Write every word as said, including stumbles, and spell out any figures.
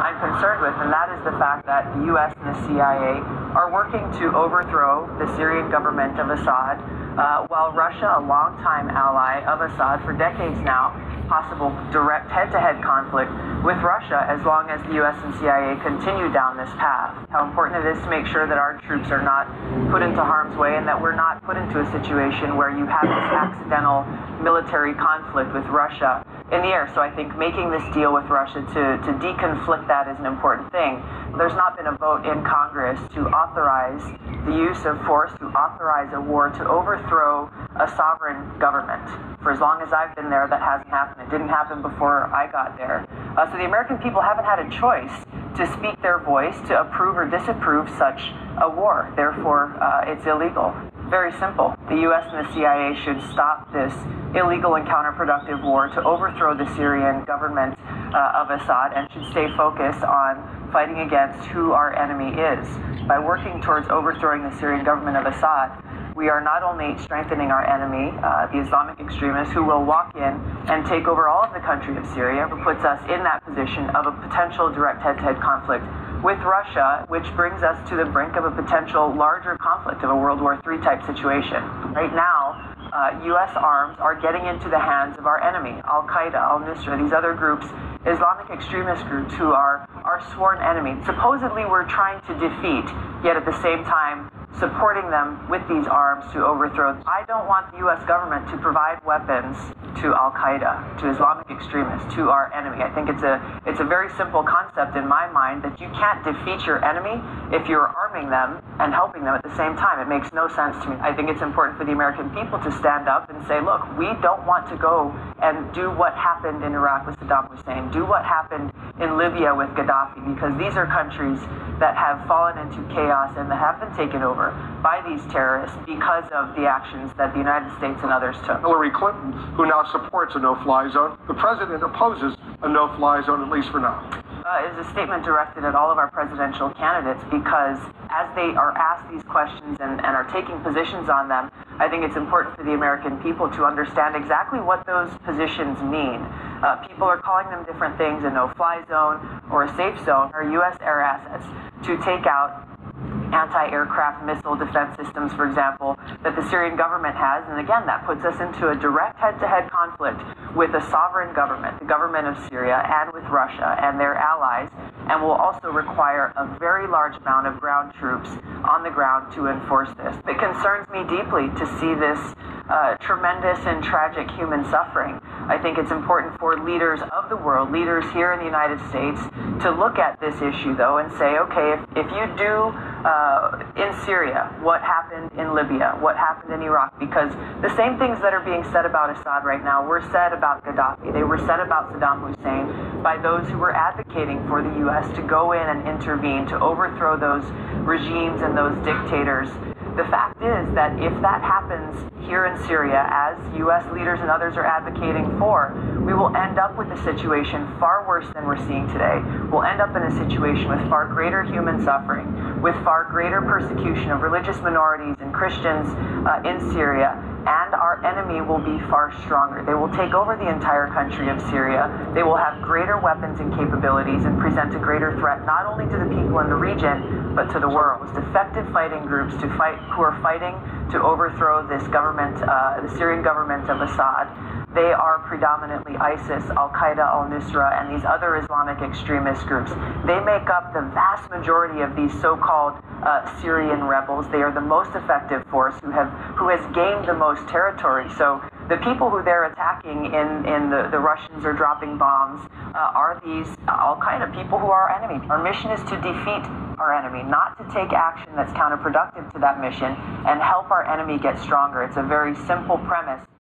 I'm concerned with, and that is the fact that the U S and the C I A are working to overthrow the Syrian government of Assad, uh, while Russia, a longtime ally of Assad for decades now, possible direct head-to-head conflict with Russia as long as the U S and C I A continue down this path. How important it is to make sure that our troops are not put into harm's way and that we're not put into a situation where you have this accidental military conflict with Russia in the air. So I think making this deal with Russia to, to deconflict that is an important thing. There's not been a vote in Congress to authorize the use of force, to authorize a war, to overthrow a sovereign government. For as long as I've been there, that hasn't happened. It didn't happen before I got there. Uh, so the American people haven't had a choice to speak their voice, to approve or disapprove such a war. Therefore, uh, it's illegal. Very simple. The U S and the C I A should stop this illegal and counterproductive war to overthrow the Syrian government uh, of Assad, and should stay focused on fighting against who our enemy is. By working towards overthrowing the Syrian government of Assad, we are not only strengthening our enemy, uh, the Islamic extremists, who will walk in and take over all of the country of Syria, who puts us in that position of a potential direct head-to-head conflict with Russia, which brings us to the brink of a potential larger conflict of a World War Three type situation. Right now, uh, U S arms are getting into the hands of our enemy, Al-Qaeda, Al-Nusra, these other groups, Islamic extremist groups who are our sworn enemy. Supposedly we're trying to defeat, yet at the same time supporting them with these arms to overthrow. I don't want the U S government to provide weapons to Al-Qaeda, to Islamic extremists, to our enemy. I think it's a it's a very simple concept in my mind that you can't defeat your enemy if you're arming them and helping them at the same time. It makes no sense to me. I think it's important for the American people to stand up and say, look, we don't want to go and do what happened in Iraq with Saddam Hussein, do what happened in Libya with Gaddafi, because these are countries that have fallen into chaos and that have been taken over by these terrorists because of the actions that the United States and others took. Hillary Clinton, who now supports a no-fly zone, the president opposes a no-fly zone, at least for now. Uh, is a statement directed at all of our presidential candidates, because as they are asked these questions and, and are taking positions on them, I think it's important for the American people to understand exactly what those positions mean. Uh, people are calling them different things, a no-fly zone or a safe zone, or U S air assets to take out anti-aircraft missile defense systems, for example, that the Syrian government has. And again, that puts us into a direct head-to-head conflict with a sovereign government, the government of Syria, and with Russia and their allies, and will also require a very large amount of ground troops on the ground to enforce this. It concerns me deeply to see this uh, tremendous and tragic human suffering. I think it's important for leaders of the world, leaders here in the United States, to look at this issue, though, and say, okay, if, if you do uh, in Syria what happened in Libya, what happened in Iraq, because the same things that are being said about Assad right now were said about Gaddafi. They were said about Saddam Hussein by those who were advocating for the U S to go in and intervene, to overthrow those regimes and those dictators. The fact is that if that happens here in Syria, as U S leaders and others are advocating for, we will end up with a situation far worse than we're seeing today. We'll end up in a situation with far greater human suffering, with far greater persecution of religious minorities and Christians uh, in Syria, and our enemy will be far stronger. They will take over the entire country of Syria. They will have greater weapons and capabilities and present a greater threat not only to the people in the region, but to the world. Most effective fighting groups to fight, who are fighting to overthrow this government, uh, the Syrian government of Assad. They are predominantly ISIS, Al-Qaeda, Al-Nusra, and these other Islamic extremist groups. They make up the vast majority of these so-called uh, Syrian rebels. They are the most effective force who have who has gained the most territory. So the people who they're attacking in, in the, the Russians are dropping bombs uh, are these Al-Qaeda people who are our enemy. Our mission is to defeat our enemy, not to take action that's counterproductive to that mission and help our enemy get stronger. It's a very simple premise.